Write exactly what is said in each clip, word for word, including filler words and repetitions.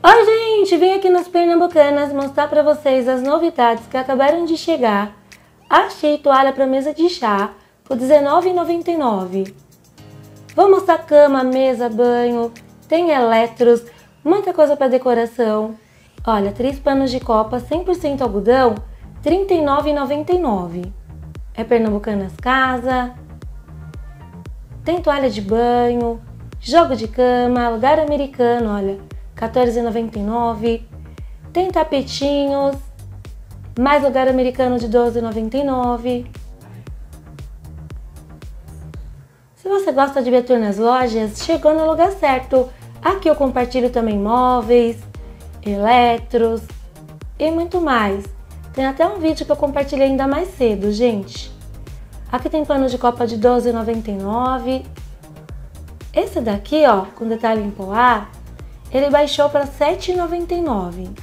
Oi gente, vim aqui nas Pernambucanas mostrar pra vocês as novidades que acabaram de chegar. Achei toalha pra mesa de chá por dezenove reais e noventa e nove centavos. Vou mostrar cama, mesa, banho, tem eletros, muita coisa pra decoração. Olha, três panos de copa cem por cento algodão, trinta e nove reais e noventa e nove centavos. É Pernambucanas Casa. Tem toalha de banho, jogo de cama, lugar americano, olha, quatorze reais e noventa e nove centavos. Tem tapetinhos, mais lugar americano de doze reais e noventa e nove centavos. Se você gosta de ver tour nas lojas, chegou no lugar certo. Aqui eu compartilho também móveis, eletros e muito mais. Tem até um vídeo que eu compartilhei ainda mais cedo, gente. Aqui tem pano de copa de doze reais e noventa e nove centavos. Esse daqui, ó, com detalhe em poá, ele baixou para sete reais e noventa e nove centavos.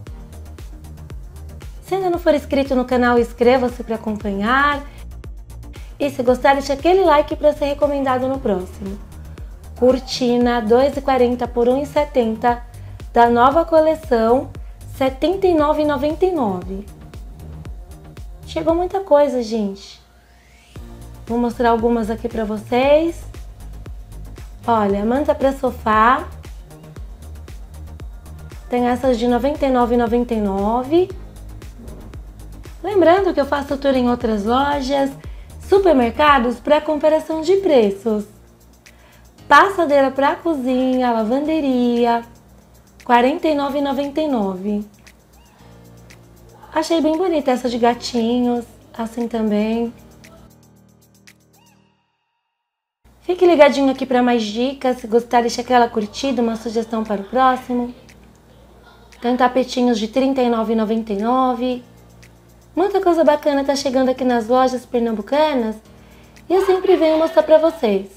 Se ainda não for inscrito no canal, inscreva-se para acompanhar. E se gostar, deixe aquele like para ser recomendado no próximo. Cortina dois reais e quarenta centavos por um real e setenta centavos da nova coleção, setenta e nove reais e noventa e nove centavos. Chegou muita coisa, gente. Vou mostrar algumas aqui para vocês. Olha, manta para sofá. Tem essas de noventa e nove reais e noventa e nove centavos. Lembrando que eu faço tour em outras lojas, supermercados para comparação de preços. Passadeira para cozinha, lavanderia, quarenta e nove reais e noventa e nove centavos. Achei bem bonita essa de gatinhos, assim também. Fique ligadinho aqui para mais dicas. Se gostar, deixa aquela curtida, uma sugestão para o próximo. Tem tapetinhos de trinta e nove reais e noventa e nove centavos. Muita coisa bacana tá chegando aqui nas lojas pernambucanas e eu sempre venho mostrar para vocês.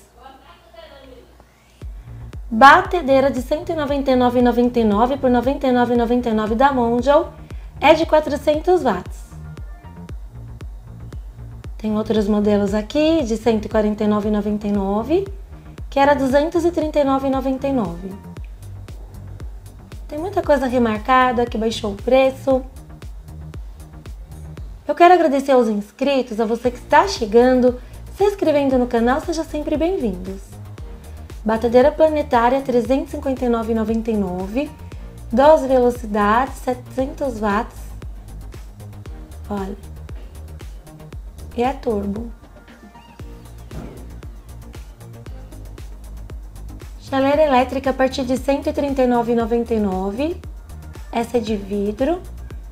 Batedeira de cento e noventa e nove reais e noventa e nove centavos por noventa e nove reais e noventa e nove centavos da Mondial é de quatrocentos watts. Tem outros modelos aqui de cento e quarenta e nove reais e noventa e nove centavos, que era duzentos e trinta e nove reais e noventa e nove centavos. Tem muita coisa remarcada que baixou o preço. Eu quero agradecer aos inscritos, a você que está chegando, se inscrevendo no canal, sejam sempre bem-vindos. Batedeira planetária trezentos e cinquenta e nove reais e noventa e nove centavos, doze velocidades, setecentos watts. Olha. E é turbo. Chaleira elétrica a partir de cento e trinta e nove reais e noventa e nove centavos. Essa é de vidro.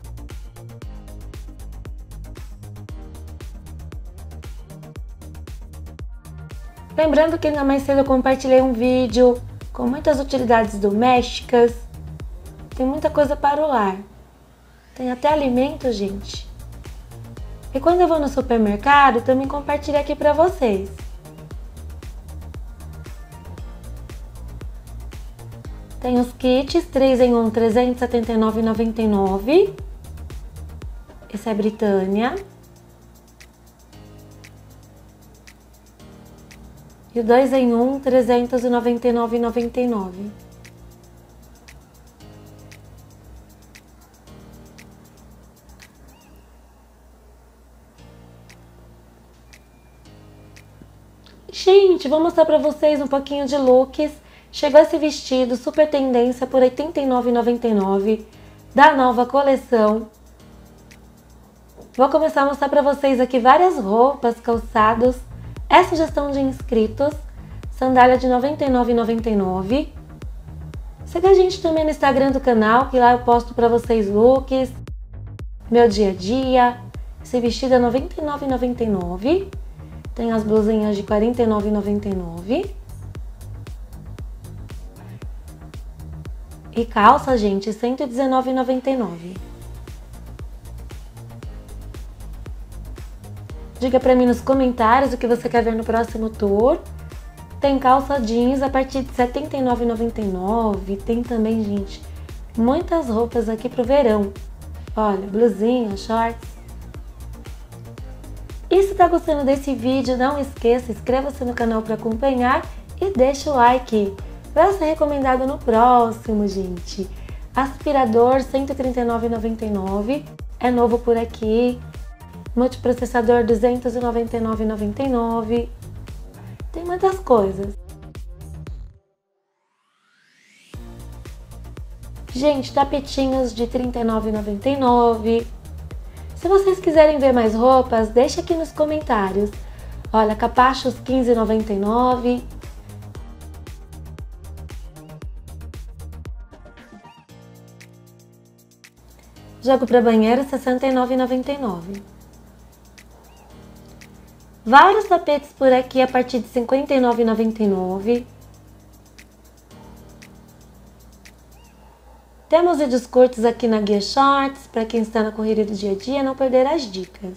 Lembrando que ainda mais cedo eu compartilhei um vídeo com muitas utilidades domésticas. Tem muita coisa para o lar. Tem até alimento, gente. E quando eu vou no supermercado, também compartilho aqui para vocês. Tem os kits três em um, trezentos e setenta e nove reais e noventa e nove centavos. Esse é Britânia. E o dois em um, trezentos e noventa e nove reais e noventa e nove centavos. Gente, vou mostrar pra vocês um pouquinho de looks. Chegou esse vestido super tendência por oitenta e nove reais e noventa e nove centavos da nova coleção. Vou começar a mostrar pra vocês aqui várias roupas, calçados. É sugestão de inscritos. Sandália de noventa e nove reais e noventa e nove centavos. Siga a gente também no Instagram do canal, que lá eu posto pra vocês looks, meu dia a dia. Esse vestido é noventa e nove reais e noventa e nove centavos. Tem as blusinhas de quarenta e nove reais e noventa e nove centavos. E calça, gente, cento e dezenove reais e noventa e nove centavos. Diga pra mim nos comentários o que você quer ver no próximo tour. Tem calça jeans a partir de setenta e nove reais e noventa e nove centavos. Tem também, gente, muitas roupas aqui pro verão. Olha, blusinha, shorts. E se tá gostando desse vídeo, não esqueça, inscreva-se no canal para acompanhar e deixa o like para ser recomendado no próximo, gente. Aspirador cento e trinta e nove reais e noventa e nove centavos, é novo por aqui. Multiprocessador duzentos e noventa e nove reais e noventa e nove centavos. Tem muitas coisas. Gente, tapetinhos de trinta e nove reais e noventa e nove centavos. Se vocês quiserem ver mais roupas, deixa aqui nos comentários. Olha, capachos quinze reais e noventa e nove centavos. Jogo para banheiro sessenta e nove reais e noventa e nove centavos. Vários tapetes por aqui a partir de cinquenta e nove reais e noventa e nove centavos. Temos vídeos curtos aqui na Guia Shorts, para quem está na correria do dia a dia não perder as dicas.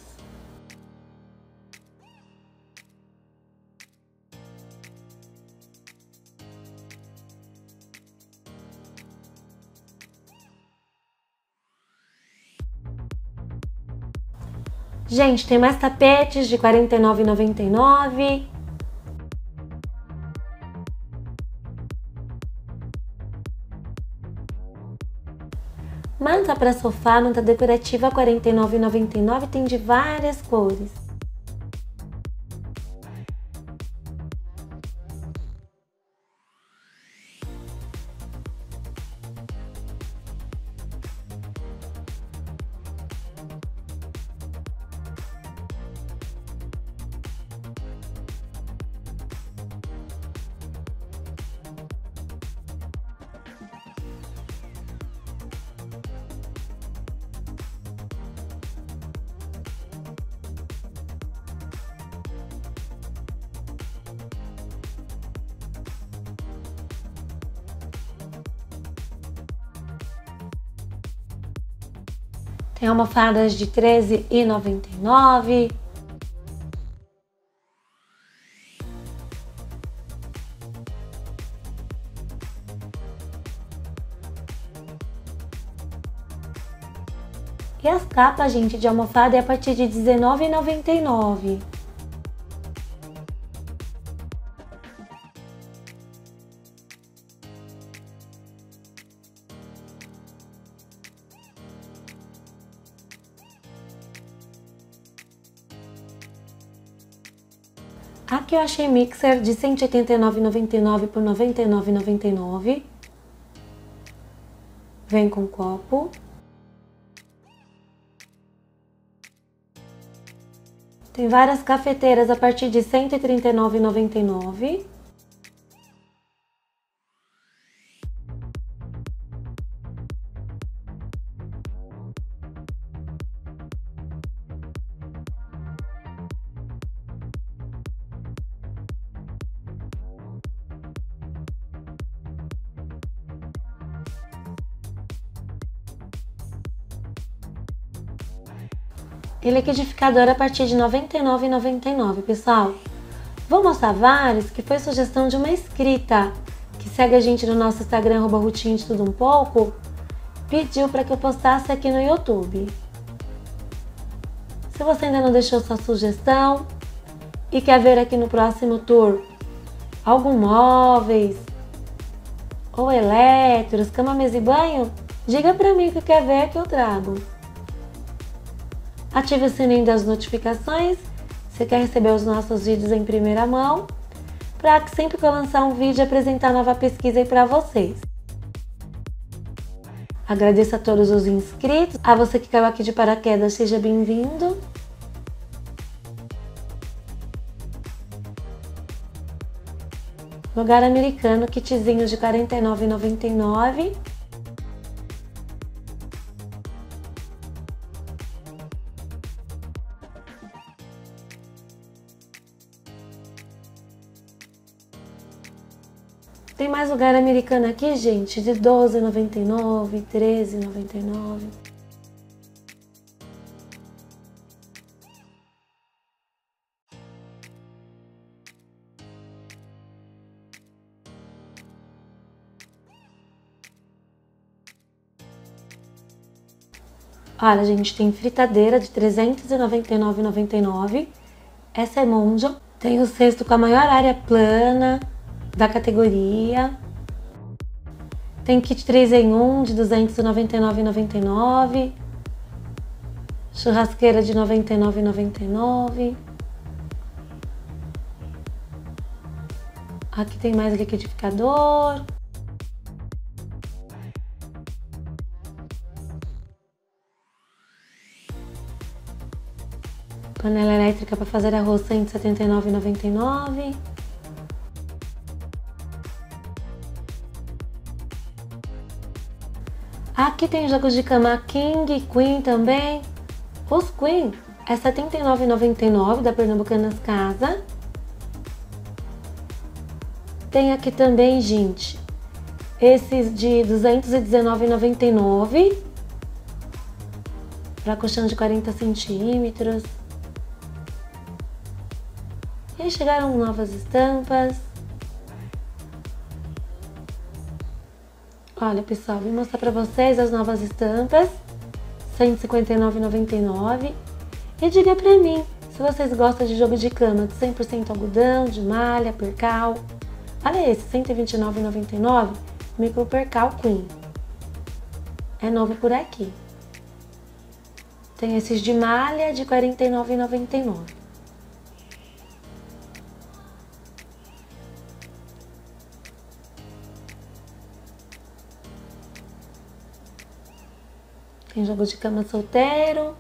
Gente, tem mais tapetes de quarenta e nove reais e noventa e nove centavos. Manta para sofá, manta decorativa quarenta e nove reais e noventa e nove centavos, tem de várias cores. Tem almofadas de treze reais e noventa e nove centavos. E as capas, gente, de almofada é a partir de dezenove reais e noventa e nove centavos. Aqui eu achei mixer de cento e oitenta e nove reais e noventa e nove centavos por noventa e nove reais e noventa e nove centavos. Vem com copo. Tem várias cafeteiras a partir de cento e trinta e nove reais e noventa e nove centavos. E liquidificador a partir de noventa e nove reais e noventa e nove centavos, pessoal. Vou mostrar vários que foi sugestão de uma inscrita que segue a gente no nosso Instagram, arroba Rutinha de Tudo Um Pouco, pediu para que eu postasse aqui no YouTube. Se você ainda não deixou sua sugestão e quer ver aqui no próximo tour algum móveis ou eletros, cama, mesa e banho, diga para mim o que quer ver que eu trago. Ative o sininho das notificações, se quer receber os nossos vídeos em primeira mão, para que sempre que eu lançar um vídeo, apresentar nova pesquisa aí para vocês. Agradeço a todos os inscritos, a você que caiu aqui de paraquedas, seja bem-vindo. Lugar americano, kitzinhos de quarenta e nove reais e noventa e nove centavos. Tem mais lugar americano aqui, gente, de doze reais e noventa e nove centavos, treze reais e noventa e nove centavos. Olha, gente, tem fritadeira de trezentos e noventa e nove reais e noventa e nove centavos. Essa é Mondial. Tem o cesto com a maior área plana da categoria. Tem kit três em um de duzentos e noventa e nove reais e noventa e nove centavos. Churrasqueira de noventa e nove reais e noventa e nove centavos. Aqui tem mais liquidificador. Panela elétrica para fazer arroz, cento e setenta e nove reais e noventa e nove centavos. Aqui tem jogos de cama King e Queen também. Os Queen é setenta e nove reais e noventa e nove centavos da Pernambucanas Casa. Tem aqui também, gente, esses de duzentos e dezenove reais e noventa e nove centavos para colchão de quarenta centímetros. E aí chegaram novas estampas. Olha, pessoal, vim mostrar para vocês as novas estampas. cento e cinquenta e nove reais e noventa e nove centavos. E diga pra mim se vocês gostam de jogo de cama de cem por cento algodão, de malha, percal. Olha esse, cento e vinte e nove reais e noventa e nove centavos, micro percal Queen. É novo por aqui. Tem esses de malha de quarenta e nove reais e noventa e nove centavos. Tem jogo de cama solteiro.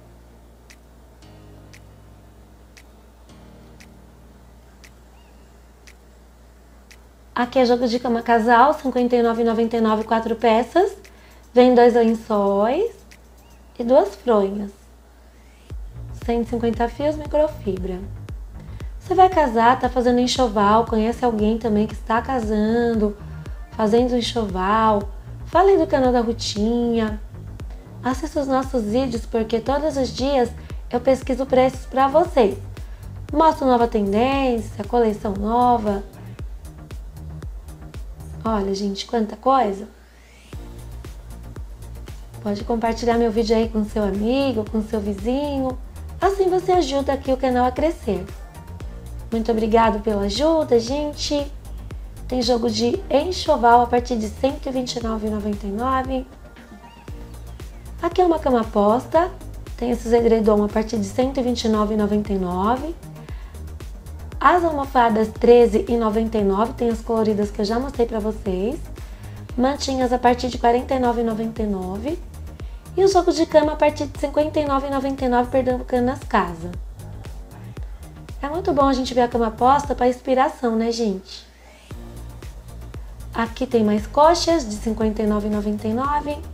Aqui é jogo de cama casal, cinquenta e nove reais e noventa e nove centavos, quatro peças. Vem dois lençóis e duas fronhas. cento e cinquenta fios, microfibra. Você vai casar, tá fazendo enxoval, conhece alguém também que está casando, fazendo enxoval. Fala aí do canal da Rutinha. Assista os nossos vídeos, porque todos os dias eu pesquiso preços para vocês. Mostro nova tendência, coleção nova. Olha, gente, quanta coisa. Pode compartilhar meu vídeo aí com seu amigo, com seu vizinho. Assim você ajuda aqui o canal a crescer. Muito obrigado pela ajuda, gente. Tem jogo de enxoval a partir de cento e vinte e nove reais e noventa e nove centavos. Aqui é uma cama posta, tem esses edredom a partir de cento e vinte e nove reais e noventa e nove centavos. As almofadas treze reais e noventa e nove centavos, tem as coloridas que eu já mostrei pra vocês. Mantinhas a partir de quarenta e nove reais e noventa e nove centavos. E o jogo de cama a partir de cinquenta e nove reais e noventa e nove centavos, Pernambucanas Casa. É muito bom a gente ver a cama posta para inspiração, né, gente? Aqui tem mais coxas de cinquenta e nove reais e noventa e nove centavos.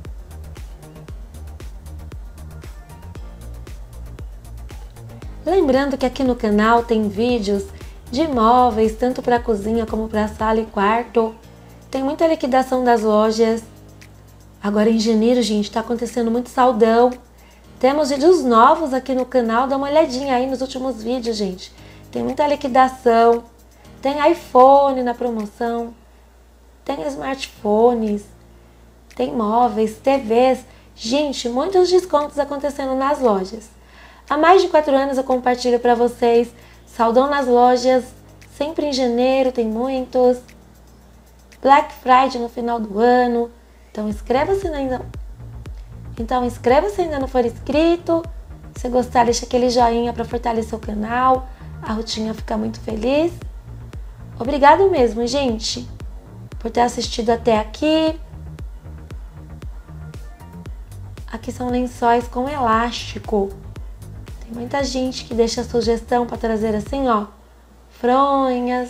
Lembrando que aqui no canal tem vídeos de móveis, tanto para cozinha como para sala e quarto. Tem muita liquidação das lojas. Agora em janeiro, gente, tá acontecendo muito saldão. Temos vídeos novos aqui no canal, dá uma olhadinha aí nos últimos vídeos, gente. Tem muita liquidação. Tem iPhone na promoção. Tem smartphones. Tem móveis, T Vs. Gente, muitos descontos acontecendo nas lojas. Há mais de quatro anos eu compartilho para vocês saldão nas lojas, sempre em janeiro, tem muitos. Black Friday no final do ano. Então inscreva-se ainda. Então inscreva-se se ainda não for inscrito. Se gostar, deixa aquele joinha para fortalecer o canal. A Rutinha fica muito feliz. Obrigado mesmo, gente, por ter assistido até aqui. Aqui são lençóis com elástico. Tem muita gente que deixa sugestão para trazer assim, ó, fronhas.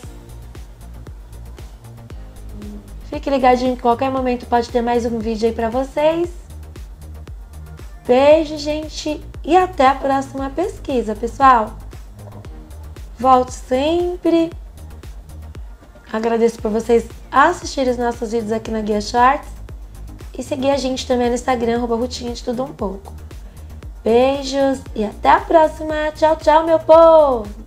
Fique ligadinho que em qualquer momento pode ter mais um vídeo aí para vocês. Beijo, gente, e até a próxima pesquisa, pessoal. Volte sempre. Agradeço por vocês assistirem os nossos vídeos aqui na Guia Shorts. E seguir a gente também no Instagram, arroba Rutinha de Tudo Um Pouco. Beijos e até a próxima. Tchau, tchau, meu povo!